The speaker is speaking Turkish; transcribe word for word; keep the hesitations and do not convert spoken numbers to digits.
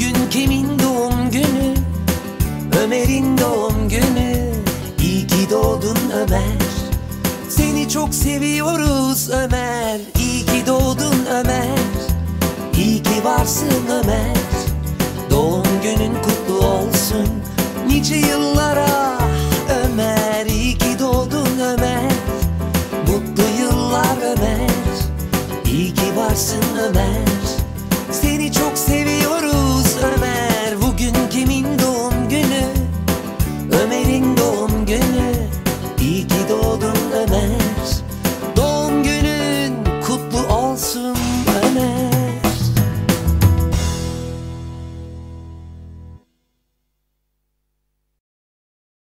Bugün kimin doğum günü? Ömer'in doğum günü. İyi ki doğdun Ömer. Seni çok seviyoruz Ömer. İyi ki doğdun Ömer. İyi ki varsın Ömer. Doğum günün kutlu olsun nice yıllara Ömer. İyi ki doğdun Ömer. Mutlu yıllar Ömer. İyi ki varsın Ömer. Seni çok seviyoruz Ömer. Bugün kimin doğum günü? Ömer'in doğum günü. İyi ki doğdun Ömer.